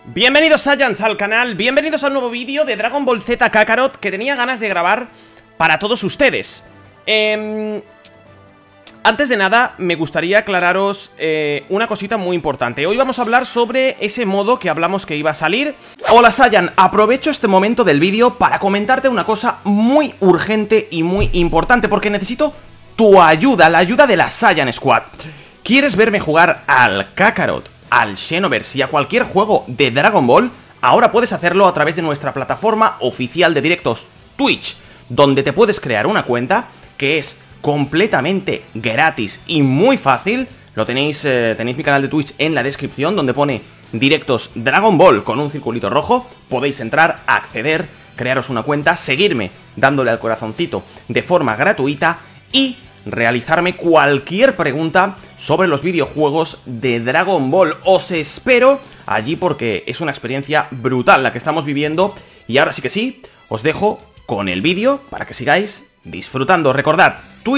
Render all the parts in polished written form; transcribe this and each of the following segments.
Bienvenidos Saiyans al canal, bienvenidos al nuevo vídeo de Dragon Ball Z Kakarot que tenía ganas de grabar para todos ustedes. Antes de nada, me gustaría aclararos una cosita muy importante. Hoy vamos a hablar sobre ese modo que hablamos que iba a salir. Hola Saiyan, aprovecho este momento del vídeo para comentarte una cosa muy urgente y muy importante, porque necesito tu ayuda, la ayuda de la Saiyan Squad. ¿Quieres verme jugar al Kakarot, al Xenoverse y a cualquier juego de Dragon Ball? Ahora puedes hacerlo a través de nuestra plataforma oficial de directos Twitch, donde te puedes crear una cuenta que es completamente gratis y muy fácil. Lo tenéis, tenéis mi canal de Twitch en la descripción, donde pone directos Dragon Ball con un circulito rojo. Podéis entrar, acceder, crearos una cuenta, seguirme dándole al corazoncito de forma gratuita y realizarme cualquier pregunta sobre los videojuegos de Dragon Ball. Os espero allí porque es una experiencia brutal la que estamos viviendo. Y ahora sí que sí, os dejo con el vídeo para que sigáis disfrutando. Recordad,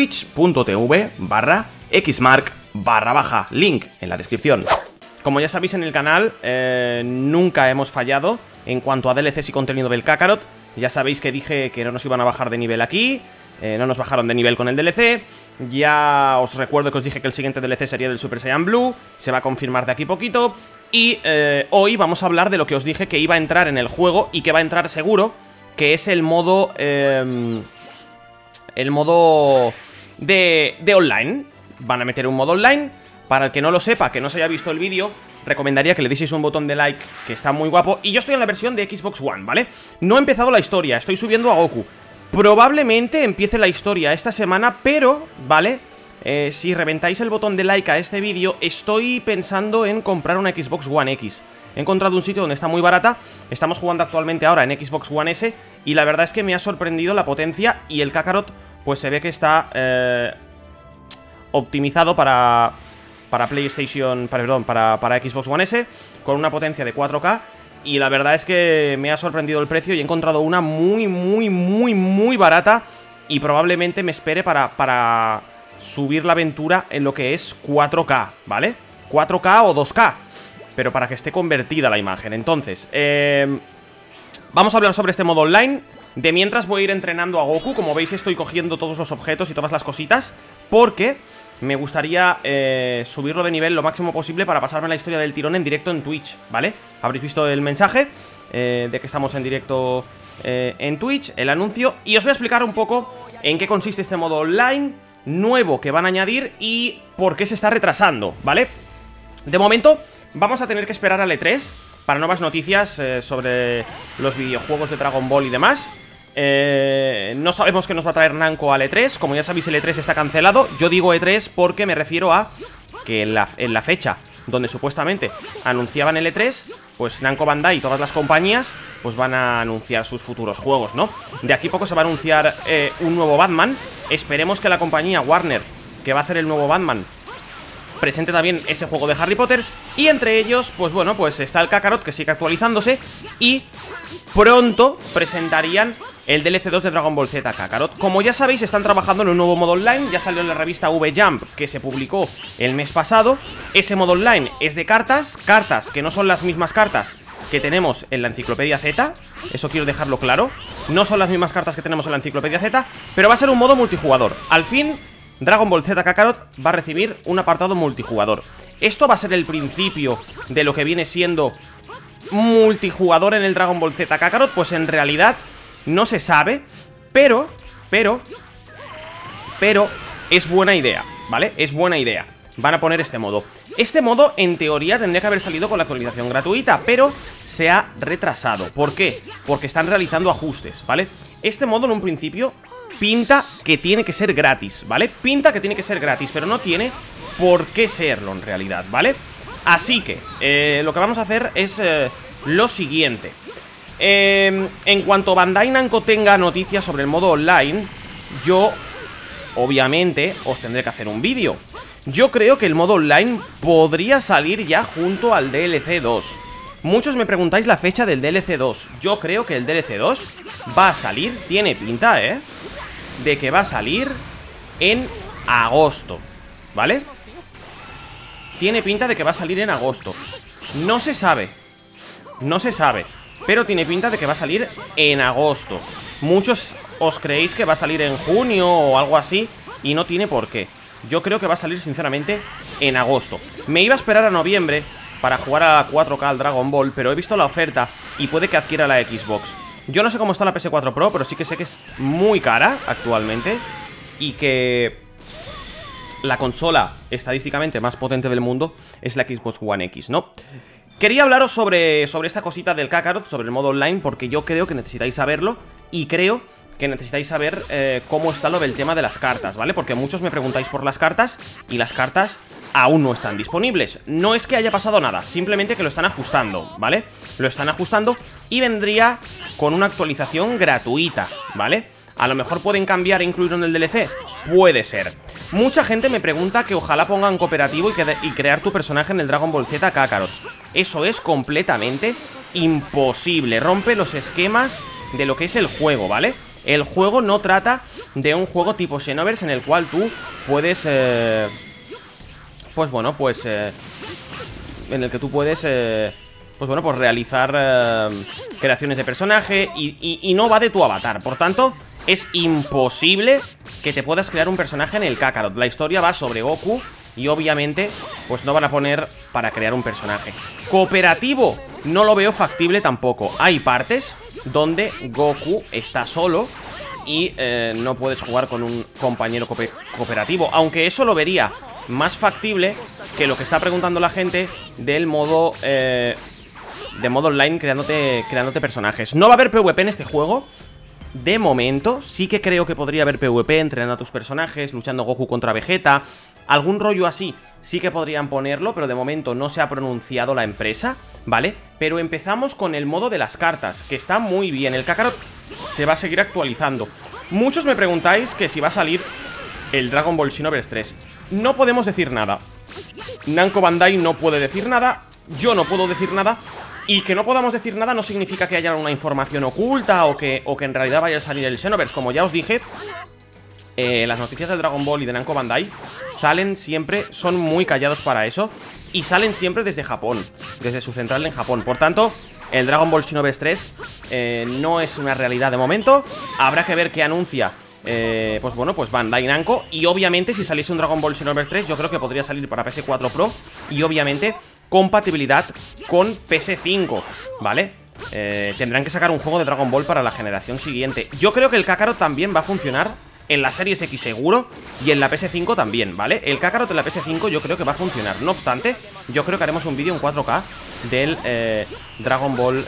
twitch.tv/xmark/, link en la descripción. Como ya sabéis en el canal, nunca hemos fallado en cuanto a DLCs y contenido del Kakarot. Ya sabéis que dije que no nos iban a bajar de nivel aquí. No nos bajaron de nivel con el DLC. Ya os recuerdo que os dije que el siguiente DLC sería del Super Saiyan Blue. Se va a confirmar de aquí poquito. Y hoy vamos a hablar de lo que os dije que iba a entrar en el juego y que va a entrar seguro, que es el modo de online. Van a meter un modo online. Para el que no lo sepa, que no se haya visto el vídeo, recomendaría que le deis un botón de like, que está muy guapo. Y yo estoy en la versión de Xbox One, ¿vale? No he empezado la historia, estoy subiendo a Goku. Probablemente empiece la historia esta semana, pero, ¿vale? Si reventáis el botón de like a este vídeo, estoy pensando en comprar una Xbox One X. He encontrado un sitio donde está muy barata. Estamos jugando actualmente ahora en Xbox One S. Y la verdad es que me ha sorprendido la potencia. Y el Kakarot, pues se ve que está optimizado para PlayStation, perdón, para Xbox One S, con una potencia de 4K. Y la verdad es que me ha sorprendido el precio y he encontrado una muy barata. Y probablemente me espere para subir la aventura en lo que es 4K, ¿vale? 4K o 2K, pero para que esté convertida la imagen. Entonces, vamos a hablar sobre este modo online. De mientras voy a ir entrenando a Goku. Como veis, estoy cogiendo todos los objetos y todas las cositas, porque me gustaría subirlo de nivel lo máximo posible para pasarme la historia del tirón en directo en Twitch, ¿vale? Habréis visto el mensaje de que estamos en directo en Twitch, el anuncio. Y os voy a explicar un poco en qué consiste este modo online nuevo que van a añadir y por qué se está retrasando, ¿vale? De momento vamos a tener que esperar al E3 para nuevas noticias sobre los videojuegos de Dragon Ball y demás. No sabemos qué nos va a traer Namco al E3. Como ya sabéis, el E3 está cancelado. Yo digo E3 porque me refiero a que en la fecha donde supuestamente anunciaban el E3, pues Namco Bandai y todas las compañías pues van a anunciar sus futuros juegos, ¿no? De aquí a poco se va a anunciar un nuevo Batman. Esperemos que la compañía Warner, que va a hacer el nuevo Batman, presente también ese juego de Harry Potter. Y entre ellos, pues bueno, pues está el Kakarot, que sigue actualizándose. Y pronto presentarían el DLC 2 de Dragon Ball Z Kakarot. Como ya sabéis, están trabajando en un nuevo modo online. Ya salió en la revista V-Jump, que se publicó el mes pasado. Ese modo online es de cartas. Cartas que no son las mismas cartas que tenemos en la Enciclopedia Z. Eso quiero dejarlo claro. No son las mismas cartas que tenemos en la Enciclopedia Z, pero va a ser un modo multijugador. Al fin, Dragon Ball Z Kakarot va a recibir un apartado multijugador. Esto va a ser el principio de lo que viene siendo multijugador en el Dragon Ball Z Kakarot. Pues en realidad no se sabe, pero es buena idea, ¿vale? Es buena idea. Van a poner este modo. Este modo, en teoría, tendría que haber salido con la actualización gratuita, pero se ha retrasado. ¿Por qué? Porque están realizando ajustes, ¿vale? Este modo, en un principio, pinta que tiene que ser gratis, ¿vale? Pinta que tiene que ser gratis, pero no tiene por qué serlo en realidad, ¿vale? Así que, lo que vamos a hacer es lo siguiente. En cuanto Bandai Namco tenga noticias sobre el modo online, yo, obviamente, os tendré que hacer un vídeo. Yo creo que el modo online podría salir ya junto al DLC 2. Muchos me preguntáis la fecha del DLC 2. Yo creo que el DLC 2 va a salir, tiene pinta, de que va a salir en agosto, ¿vale? Tiene pinta de que va a salir en agosto. No se sabe No se sabe, pero tiene pinta de que va a salir en agosto. Muchos os creéis que va a salir en junio o algo así, y no tiene por qué. Yo creo que va a salir sinceramente en agosto. Me iba a esperar a noviembre para jugar a 4K al Dragon Ball, pero he visto la oferta y puede que adquiera la Xbox. Yo no sé cómo está la PS4 Pro, pero sí que sé que es muy cara actualmente y que la consola estadísticamente más potente del mundo es la Xbox One X, ¿no? Quería hablaros sobre esta cosita del Kakarot, sobre el modo online, porque yo creo que necesitáis saberlo y creo que necesitáis saber cómo está lo del tema de las cartas, ¿vale? Porque muchos me preguntáis por las cartas y las cartas aún no están disponibles. No es que haya pasado nada, simplemente que lo están ajustando, ¿vale? Lo están ajustando y vendría con una actualización gratuita, ¿vale? A lo mejor pueden cambiar e incluirlo en el DLC. Puede ser. Mucha gente me pregunta que ojalá pongan cooperativo y crear tu personaje en el Dragon Ball Z Kakarot. Eso es completamente imposible. Rompe los esquemas de lo que es el juego, ¿vale? El juego no trata de un juego tipo Xenoverse en el cual tú puedes... en el que tú puedes... realizar creaciones de personaje y no va de tu avatar. Por tanto, es imposible que te puedas crear un personaje en el Kakarot. La historia va sobre Goku y obviamente pues no van a poner para crear un personaje. Cooperativo no lo veo factible tampoco. Hay partes donde Goku está solo y no puedes jugar con un compañero cooperativo, aunque eso lo vería más factible que lo que está preguntando la gente del modo online creándote personajes. No va a haber PvP en este juego. De momento, sí que creo que podría haber PvP entrenando a tus personajes, luchando Goku contra Vegeta. Algún rollo así sí que podrían ponerlo, pero de momento no se ha pronunciado la empresa, ¿vale? Pero empezamos con el modo de las cartas, que está muy bien. El Kakarot se va a seguir actualizando. Muchos me preguntáis que si va a salir el Dragon Ball Xenoverse 3. No podemos decir nada. Namco Bandai no puede decir nada, yo no puedo decir nada. Y que no podamos decir nada no significa que haya una información oculta o que en realidad vaya a salir el Xenoverse. Como ya os dije, las noticias de Dragon Ball y de Namco Bandai salen siempre, son muy callados para eso, y salen siempre desde Japón, desde su central en Japón. Por tanto, el Dragon Ball Xenoverse 3 no es una realidad de momento. Habrá que ver qué anuncia Bandai Namco. Y obviamente si saliese un Dragon Ball Xenoverse 3, yo creo que podría salir para PS4 Pro y obviamente compatibilidad con PS5, ¿vale? Tendrán que sacar un juego de Dragon Ball para la generación siguiente. Yo creo que el Kakarot también va a funcionar en la Series X seguro y en la PS5 también, ¿vale? El Kakarot en la PS5 yo creo que va a funcionar. No obstante, yo creo que haremos un vídeo en 4K del Dragon Ball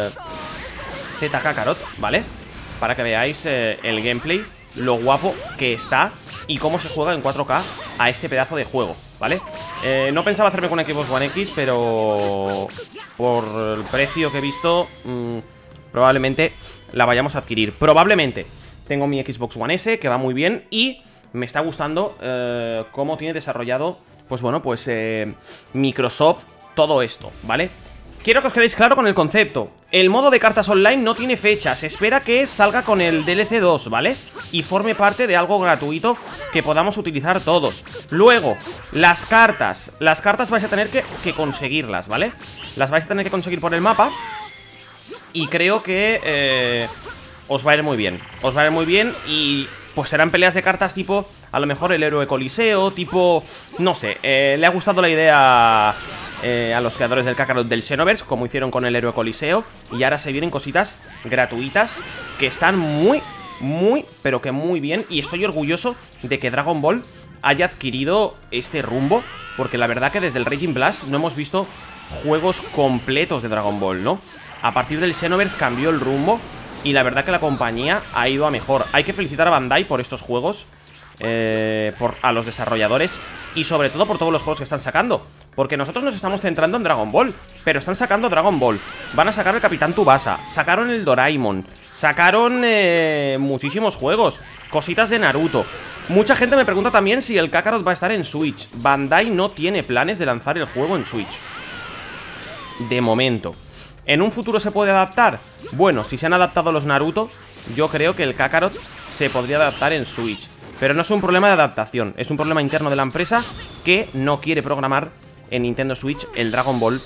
Z Kakarot, ¿vale? Para que veáis el gameplay, lo guapo que está y cómo se juega en 4K a este pedazo de juego, ¿vale? No pensaba hacerme con Xbox One X, pero por el precio que he visto, probablemente la vayamos a adquirir. Probablemente. Tengo mi Xbox One S, que va muy bien, y me está gustando cómo tiene desarrollado, Microsoft todo esto, ¿vale? Quiero que os quedéis claro con el concepto. El modo de cartas online no tiene fecha. Se espera que salga con el DLC 2, ¿vale? Y forme parte de algo gratuito que podamos utilizar todos. Luego, las cartas. Las cartas vais a tener que conseguirlas, ¿vale? Las vais a tener que conseguir por el mapa. Y creo que os va a ir muy bien. Os va a ir muy bien y pues serán peleas de cartas tipo, a lo mejor el héroe Coliseo, tipo, no sé, le ha gustado la idea a los creadores del Kakarot del Xenoverse, como hicieron con el héroe Coliseo. Y ahora se vienen cositas gratuitas que están muy, pero que muy bien. Y estoy orgulloso de que Dragon Ball haya adquirido este rumbo, porque la verdad que desde el Raging Blast no hemos visto juegos completos de Dragon Ball, ¿no? A partir del Xenoverse cambió el rumbo y la verdad que la compañía ha ido a mejor. Hay que felicitar a Bandai por estos juegos, a los desarrolladores y sobre todo por todos los juegos que están sacando. Porque nosotros nos estamos centrando en Dragon Ball, pero están sacando Dragon Ball. Van a sacar el Capitán Tsubasa, sacaron el Doraemon, sacaron muchísimos juegos, cositas de Naruto. Mucha gente me pregunta también si el Kakarot va a estar en Switch. Bandai no tiene planes de lanzar el juego en Switch de momento. ¿En un futuro se puede adaptar? Bueno, si se han adaptado los Naruto, yo creo que el Kakarot se podría adaptar en Switch. Pero no es un problema de adaptación, es un problema interno de la empresa que no quiere programar en Nintendo Switch el Dragon Ball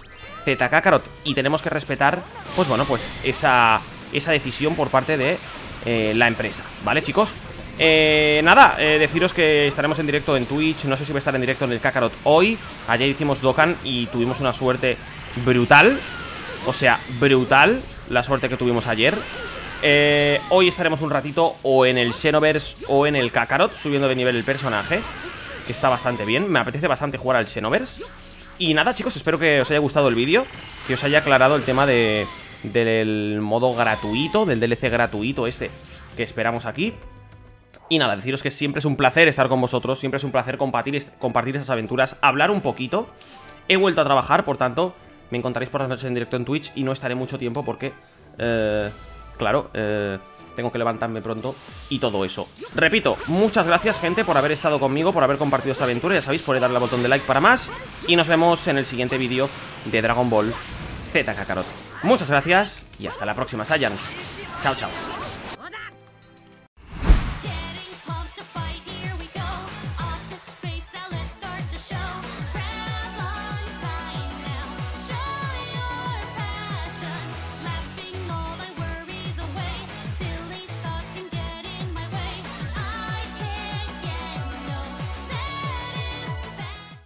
Z Kakarot. Y tenemos que respetar, pues bueno, pues esa decisión por parte de la empresa, ¿vale, chicos? Nada, deciros que estaremos en directo en Twitch. No sé si voy a estar en directo en el Kakarot hoy. Ayer hicimos Dokkan y tuvimos una suerte brutal. O sea, brutal la suerte que tuvimos ayer. Hoy estaremos un ratito o en el Xenoverse o en el Kakarot, subiendo de nivel el personaje, que está bastante bien. Me apetece bastante jugar al Xenoverse. Y nada, chicos, espero que os haya gustado el vídeo, que os haya aclarado el tema del modo gratuito, del DLC gratuito este que esperamos aquí. Y nada, deciros que siempre es un placer estar con vosotros, siempre es un placer compartir esas aventuras, hablar un poquito. He vuelto a trabajar, por tanto, me encontraréis por las noches en directo en Twitch y no estaré mucho tiempo porque, claro, tengo que levantarme pronto y todo eso. Repito, muchas gracias, gente, por haber estado conmigo, por haber compartido esta aventura. Ya sabéis, podéis darle al botón de like para más. Y nos vemos en el siguiente vídeo de Dragon Ball Z Kakarot. Muchas gracias y hasta la próxima, Saiyans. Chao, chao.